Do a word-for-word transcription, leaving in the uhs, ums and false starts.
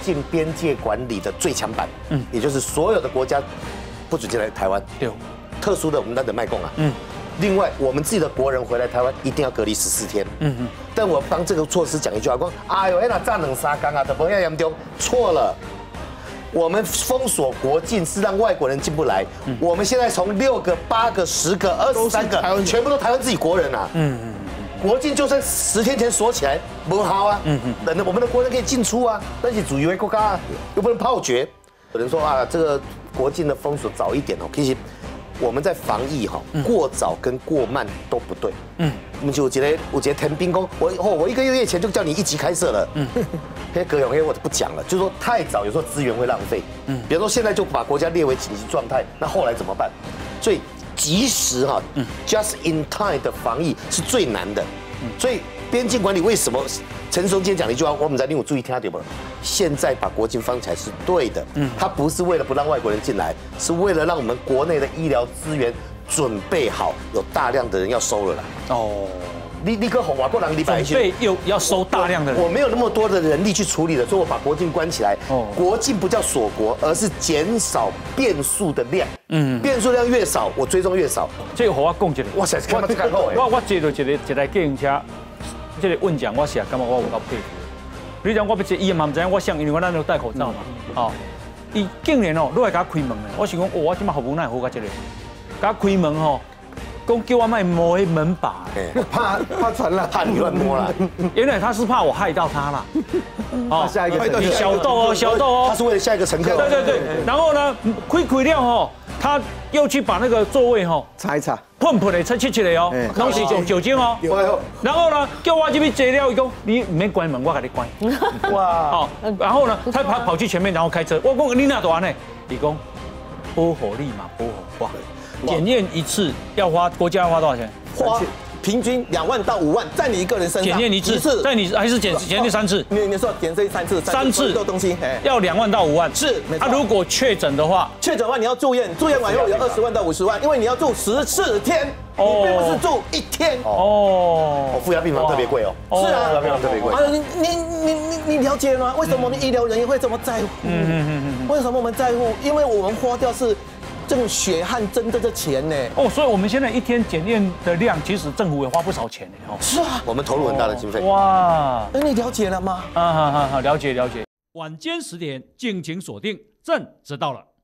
境边界管理的最强版，嗯，也就是所有的国家不准进来台湾， 对， 特殊的我们那等卖供啊， 嗯。 另外，我们自己的国人回来台湾一定要隔离十四天。嗯嗯。但我帮这个措施讲一句话，说：哎呦，那炸冷沙缸啊，怎么样严重？错了，我们封锁国境是让外国人进不来。嗯、我们现在从六个、八个、十个、二十三个，全部都台湾自己国人啊。嗯嗯嗯。国境就算十天前锁起来，不好啊。嗯嗯。人的我们的国人可以进出啊，但是主流国家又不能炮决。有人说啊，这个国境的封锁早一点哦，其实。 我们在防疫哈，过早跟过慢都不对。嗯，我们就觉得，我觉得腾兵工，我哦，我一个月前就叫你一级开设了。嗯，那葛永黑我就不讲了，就是说太早，有时候资源会浪费。嗯，比如说现在就把国家列为紧急状态，那后来怎么办？所以及时哈，嗯 ，just in time 的防疫是最难的。嗯，所以边境管理为什么？ 陈松今天讲了一句话，我们在令我注意听到没有？现在把国境封起来是对的，嗯，它不是为了不让外国人进来，是为了让我们国内的医疗资源准备好，有大量的人要收了啦。哦，立立刻哄瓦过来，你准备又要收大量的人， 我没有那么多的人力去处理了，所以我把国境关起来。哦，国境不叫锁国，而是减少变数的量。嗯，变数量越少，我追踪越少。 这个和我讲一下， 哇塞，看到这个后我我坐到一个一台计程车。 这个问讲，我是感觉我有够佩服。你讲我要坐伊嘛，唔知影我想，因为我咱都戴口罩嘛，哦，伊竟然哦，落来甲我开门咧，我想讲，哦，我今麦好无奈好甲这个，甲我开门吼，讲叫我卖摸迄门把， 怕怕传染，怕你乱摸啦。 原来他是怕我害到他啦。 哦，下一个小豆哦，小豆哦， 他是为了下一个乘客。 对对对，然后呢，开开了吼，他又去把那个座位吼擦一擦。 喷喷的、擦切切的哦，拢是用酒精哦。然后呢，叫我这边坐了，伊讲你唔免关门，我给你关。哇！好，然后呢，他跑跑去前面，然后开车。我讲你哪多呢？伊讲保火力嘛，保火哇。检验一次要花国家要花多少钱？ 花平均两万到五万，在你一个人身上。 检验一次，在你还是检检验三次？ 你你说检验三次， 三次的东西要两万到五万。 是， 他如果确诊的话， 确诊的话你要住院，住院完以后有二十万到五十万，因为你要住十四天。 你并不是住一天哦，负压病房特别贵哦， 是啊， 负压病房特别贵。 啊，你你你你你了解吗？为什么我们医疗人员会这么在乎？嗯嗯嗯嗯。为什么我们在乎？因为我们花掉是这种血汗真的的钱呢。 哦，所以我们现在一天检验的量，其实政府也花不少钱呢。哦， 是啊， 我们投入很大的经费。 哇，那你了解了吗？ 啊好好好，了解了解。晚间十点，敬请锁定，朕知道了。